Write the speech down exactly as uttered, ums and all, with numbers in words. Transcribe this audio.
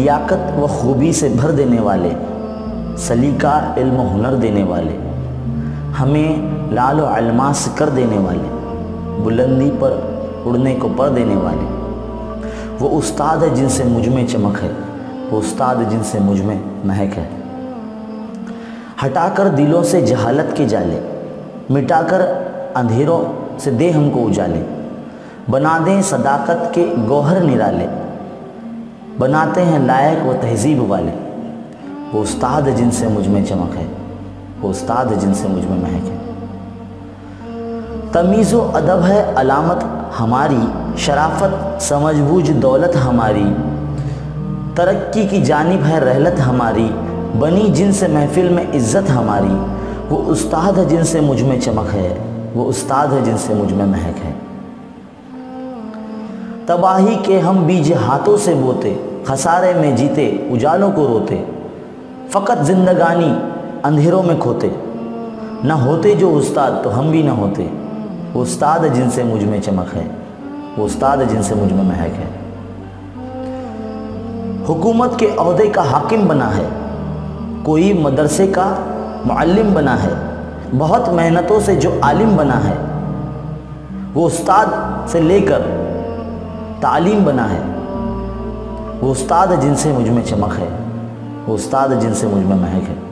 لیاقت و خوبی سے بھر دینے والے، سلیقہ علم و ہنر دینے والے، ہمیں لال و الماس کر دینے والے، بلندی پر اڑنے کو پر دینے والے، وہ استاد ہے جن سے مجھ میں چمک ہے، وہ استاد جن سے مجھ میں مہک ہے۔ ہٹا کر دلوں سے جہالت کے جالے، مٹا کر اندھیروں سے دے ہم کو اجالے، بنا دیں صداقت کے گوہر نرالے، بناتے ہیں لائق و تہذیب والے، وہ استاد جن سے مجھ میں چمک ہے، وہ استاد جن سے مجھ میں مہک ہے۔ تمیز و ادب ہے علامت ہماری، شرافت سمجھ بوجھ دولت ہماری، ترقی کی جانب ہے رحلت ہماری، بنی جن سے محفل میں عزت ہماری، وہ استاد ہے جن سے مجھ میں چمک ہے، وہ استاد ہے جن سے مجھ میں مہک ہے۔ تباہی کے ہم بیج ہاتھوں سے بوتے، خسارے میں جیتے اجالوں کو روتے، فقط زندگانی اندھیروں میں کھوتے، نہ ہوتے جو استاد تو ہم بھی نہ ہوتے، وہ استاد ہے جن سے مجھ میں چمک ہے، وہ استاد ہے جن سے مجھ میں مہک ہے۔ حکومت کے عہدے کا حاکم بنا ہے، کوئی مدرسے کا معلم بنا ہے، بہت محنتوں سے جو عالم بنا ہے، وہ استاد سے لے کر تعلیم بنا ہے، وہ استاد جن سے مجھ میں چمک ہے، وہ استاد جن سے مجھ میں مہک ہے۔